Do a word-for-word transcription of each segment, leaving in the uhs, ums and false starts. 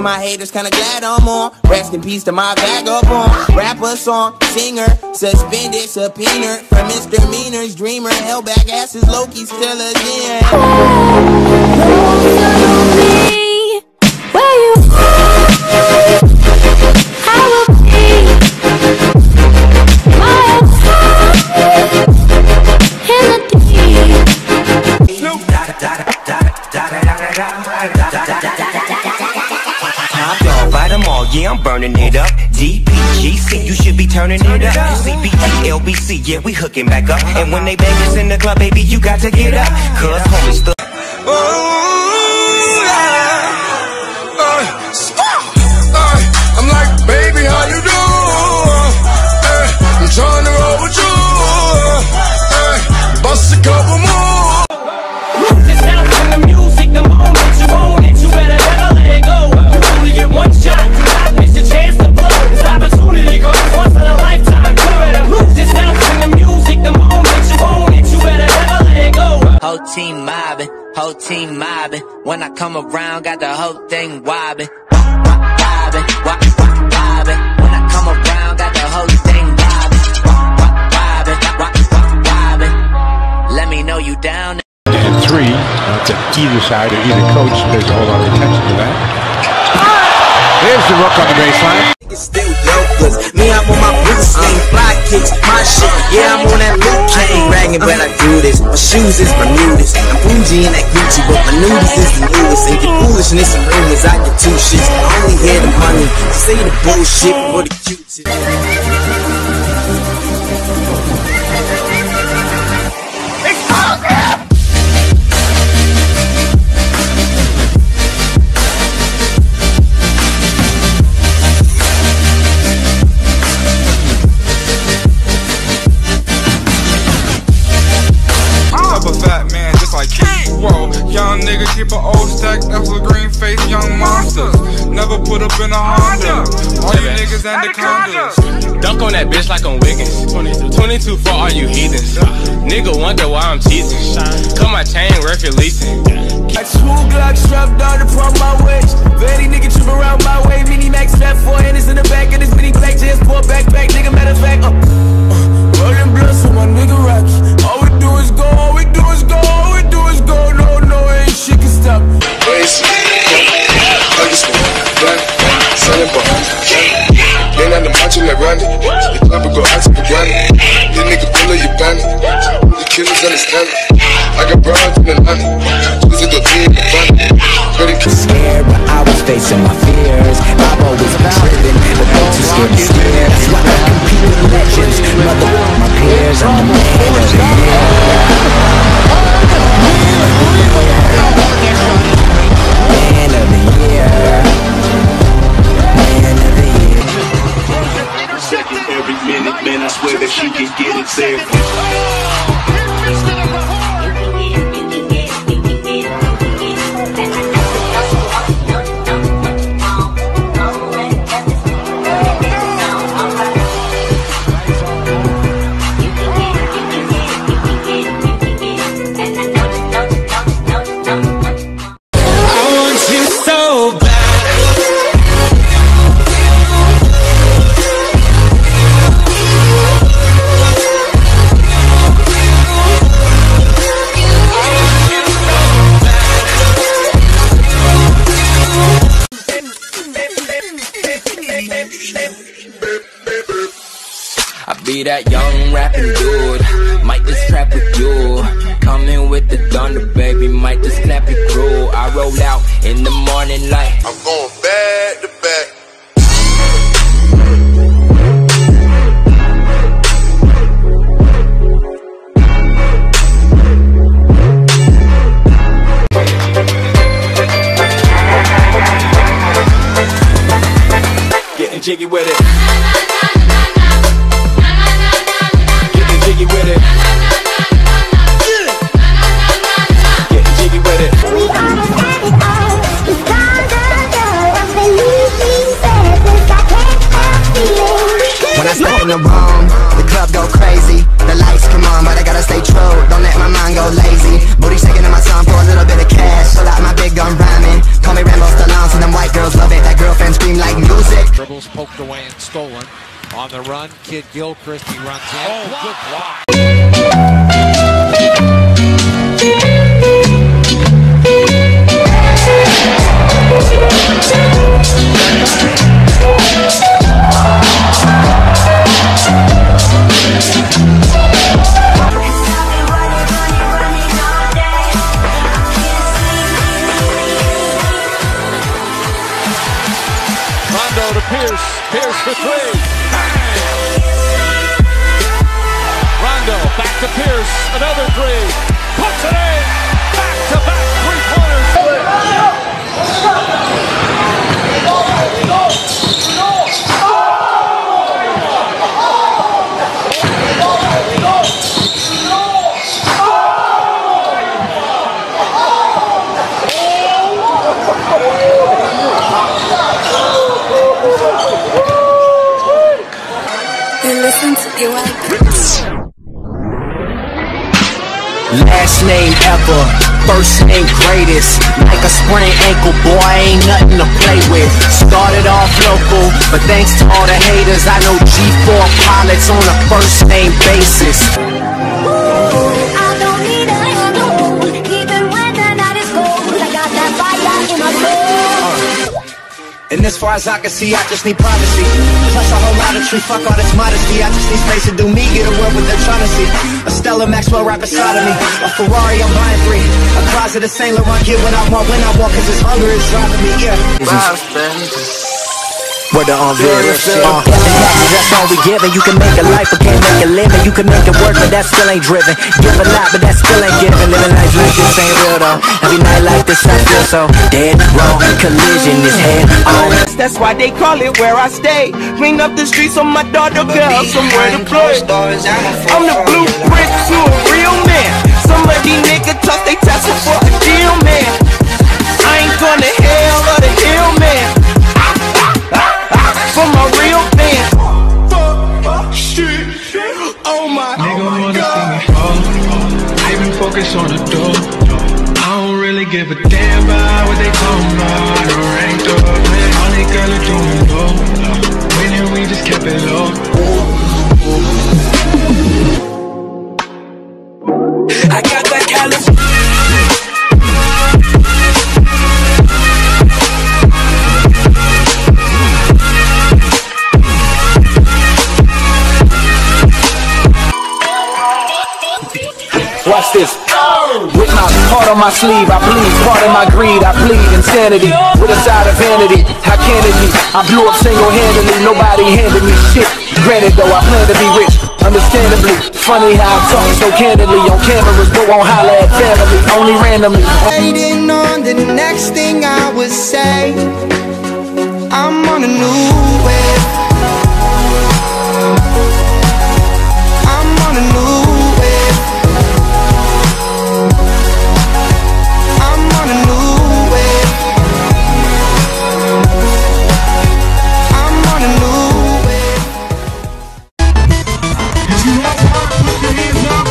my haters kinda glad I'm on. Rest in peace to my vagabond. Rapper, song, singer, suspended, subpoena from misdemeanors, dreamer, held back asses, Loki still a again. Where you I will be my in the deep. Top dog, bite them all, yeah, I'm burning it up. D P G C, you should be turning it up. C B T L B C, yeah, we hooking back up. And when they bang us in the club, baby, you got to get up. Cause homie stuck. I'm like, baby, how you do? Hey, I'm trying to roll with you. Hey, bust a couple more. This sound from the music, the moment you own it, you better never let it go. You only get one shot, do not miss your chance to blow. This opportunity goes once in a lifetime. You better lose. This sound from the music, the moment you own it, you better never let it go. Whole team mobbing, whole team mobbing. When I come around, got the whole thing wobbing. Wobbing, wobbing, wobbing. When I come around, got the whole thing wobbing. Wobbing, wobbing, wobbing. Let me know you down. And three, uh, to either side or either coach pays a whole lot of attention to that. There's the rook on the baseline. Still yokeless. Me, I'm on my Bruce Lee, fly kicks, my shit. Yeah, I'm on that Luke Kane. Bragging, but I do this. My shoes is Bermudas. I'm bougie in that Gucci, but my nudist is the newest. And your foolishness and rumors, I get two shits. I only hear the money, say the bullshit for the cute shit. Young nigga keep an old stack, that's a green face, young monsters. Never put up in a Honda. All you niggas anacondas. Dunk on that bitch like I'm Wiggins. twenty-two for all you heathens. Nigga wonder why I'm teasing. Cut my chain worth releasing. Got two Glock strapped on the front my waist. Very nigga trip around my way. Mini Max fat four handers in the back of this mini black jazz poor backpack. Nigga matter of fact, uh, uh, rolling blunts with my nigga Rocky. All we do is go, all we do is go, all we do is go. No, no, ain't shit can stop. Waste, I just want black, selling ball. Ain't on the macho like Randy. The club will go out to the granny. This nigga pull up your bandit. The killers understand it. I got broads in the land. Choose to go deep in the family. Scared, but I was facing my fears. I've always been tripping, but they too scared to steer. That's why I compete with legends. Mother my peers, I'm the man of the year. Man of the year. Man of the year. Second every minute, man, I swear that she can get it there. I be that young rapping dude, might just trap with you. Coming with the thunder, baby, might just clap your crew. I roll out in the morning light. I'm going back to back. Getting jiggy with it. Getting jiggy with it. Getting jiggy with it. When I step in the room, the club go crazy. The lights come on, but I gotta stay true. Don't let my mind go lazy. Booty shaking in my song for a little bit of cash. Pull out my big gun rhyming. Call me Rambo Stallone, so them white girls love it. That girl kid Gilchrist. He runs in. Oh, good block. Rondo to Pierce. Pierce for three. Rondo back to Pierce. Another three. Puts it in. Back to back three pointers. Last name ever, first name greatest. Like a sprained ankle, boy, ain't nothing to play with. Started off local, but thanks to all the haters, I know G four pilots on a first name basis. I don't need a handle, even when the night is cold. I got that fire in my soul. And as far as I can see, I just need privacy. Plus a whole lot of tree, fuck all this modesty. I just need space to do me, get a world what they're trying to see. A Stella Maxwell right beside of me. A Ferrari, I'm buying three. A closet of Saint Laurent, get what I want when I want, cause this hunger is driving me, yeah. Where the unreal shit. Uh, that's all we giving. You can make a life, but can't make a living. You can make it work, but that still ain't driven. Give a lot, but that still ain't giving. Living life like this ain't real though. Every night like this, I feel so dead wrong. Collision is head on. That's why they call it where I stay. Clean up the streets so my daughter can have somewhere to play. I'm the blueprint to a real man. Some of these niggas tough, they testing for a deal, man. I ain't going to hell or the hill, man. For my real fans. Fuck, shit, oh my, nigga oh my wanna God. see me fall. I even focus on the door. I don't really give a damn about what they talking about. I don't rank up, man. All they girls are doing low. Winning, we just kept it low. I got that California. Watch this. With my heart on my sleeve, I bleed. Part of my greed, I bleed insanity. With a side of vanity, how can it be? I blew up single-handedly, nobody handed me shit. Granted though, I plan to be rich, understandably. Funny how I talk so candidly on cameras, but won't holler at family, only randomly. Waiting on the next thing I would say. I'm on a new wave. I'm on a new wave. I'm on a new wave. I'm on a new wave. If you want to put your hands up.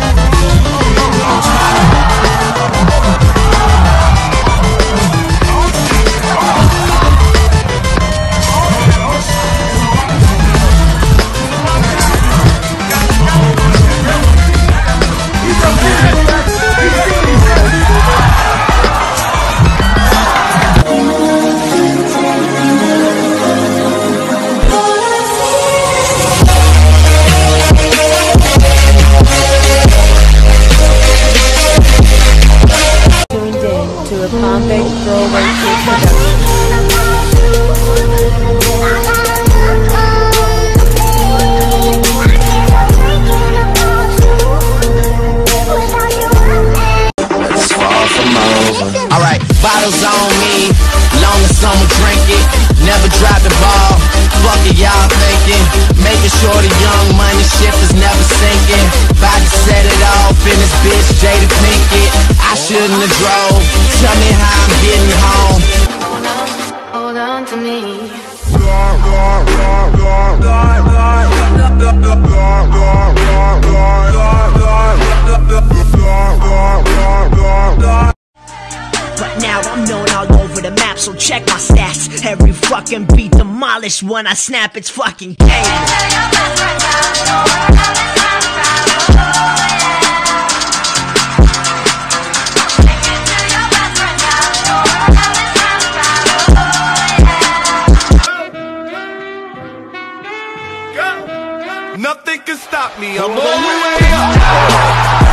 Bottles on me, long as someone drink it. Never drop the ball, fuck it y'all thinking. Making sure the young money ship is never sinking. About to set it off in this bitch, Jada Pinkett. I shouldn't have drove, tell me how I'm getting home. Hold on to me. But now I'm known all over the map, so check my stats. Every fucking beat demolished when I snap its fucking cable. Nothing can stop me, I'm on my way up.